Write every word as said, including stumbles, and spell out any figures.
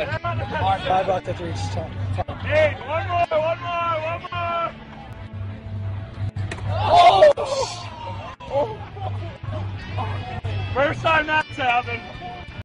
Five bucks after each time. Hey, one more, one more, one more. Oh! First time that's happened.